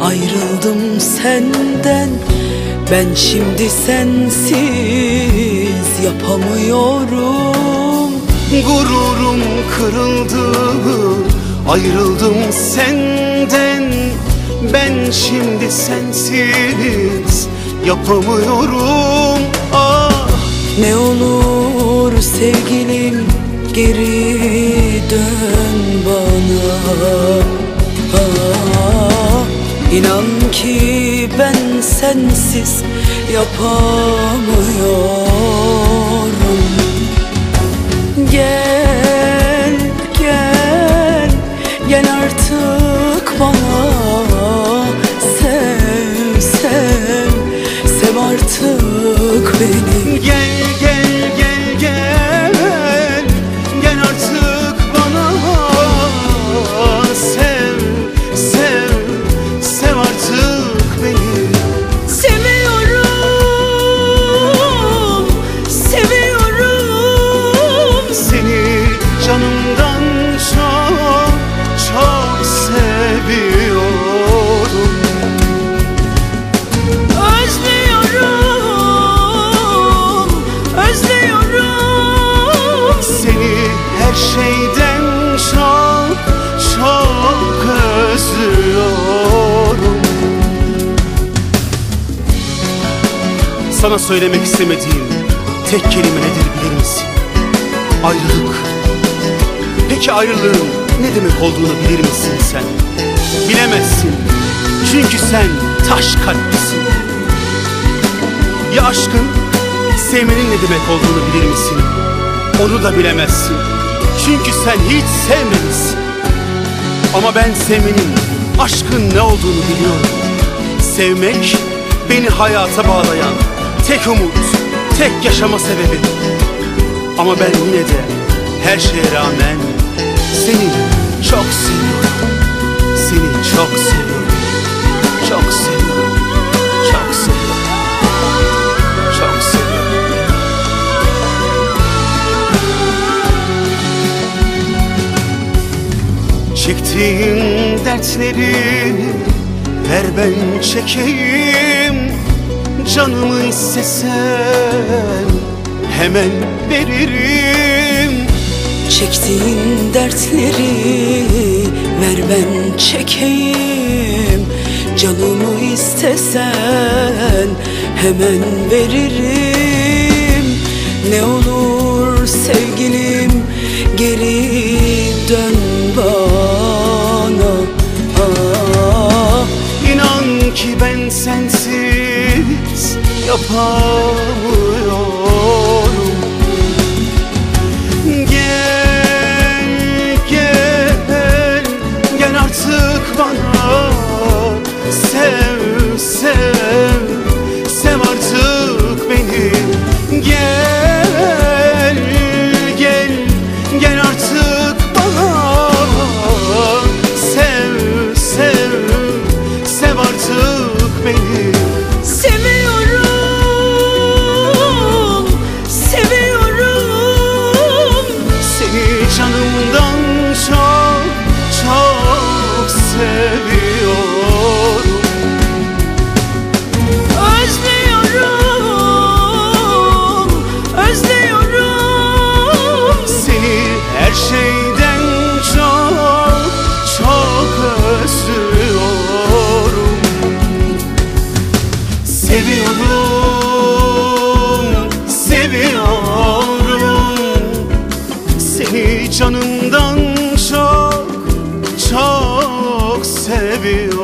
Ayrıldım senden, ben şimdi sensiz yapamıyorum. Gururum kırıldı, ayrıldım senden, ben şimdi sensiz yapamıyorum. Ah! Ne olur sevgilim geri dön bana. Ah, İnan ki ben sensiz yapamıyorum. Gel, gel, gel artık bana. Sev, sev, sev artık beni. Gel, gel, gel, gel, gel artık bana. Sev, sev, sev artık beni. Seviyorum, seviyorum seni canımdan çok, çok seviyorum. Özlüyorum, özlüyorum Seni her şeyden çok, çok özlüyorum. Sana söylemek istemediğim tek kelime nedir bilir misin? Ayrılık. Peki ayrılığın ne demek olduğunu bilir misin sen? Bilemezsin. Çünkü sen taş kalplisin. Ya aşkın, sevmenin ne demek olduğunu bilir misin? Onu da bilemezsin. Çünkü sen hiç sevmemişsin. Ama ben sevmenin, aşkın ne olduğunu biliyorum. Sevmek beni hayata bağlayan tek umut, tek yaşama sebebi. Ama ben yine de her şeye rağmen seni çok seviyorum. Seni çok seviyorum. Çok seviyorum. Çok seviyorum. Çok seviyorum. Çektiğim dertleri ver ben çekeyim. Canımı istesen hemen veririm. Çektiğin dertleri ver ben çekeyim. Canımı istesen hemen veririm. Ne olur sevgilim geri dön bana. Ah, İnan ki ben sensiz yapamıyorum. Gel, gel, gel artık bana. Sev, sev, sev artık beni. Gel, gel, gel artık bana. Sev, sev, sev artık beni. seviyorum, seviyorum Seni canımdan çok, çok seviyorum. Özlüyorum, özlüyorum Seni her şeyden çok, çok özlüyorum. Seviyorum, seviyorum Seni canımdan çok, çok seviyorum.